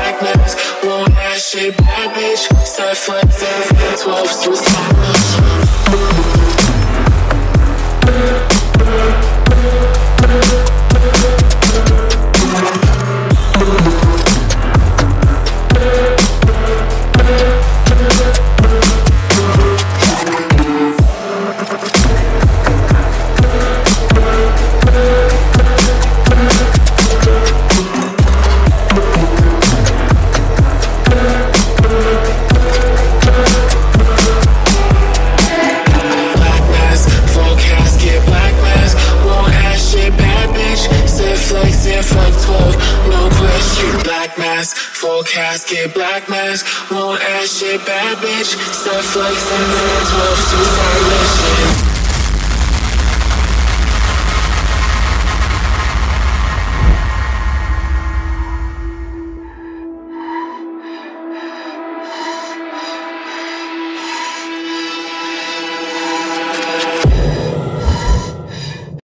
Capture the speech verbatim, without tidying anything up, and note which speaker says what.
Speaker 1: black mask, won't ask shit, bad bitch. Start flexing, twelve suicide mission. Full casket, black mask, won't ask shit, bad bitch. Start flexing, twelve suicide mission.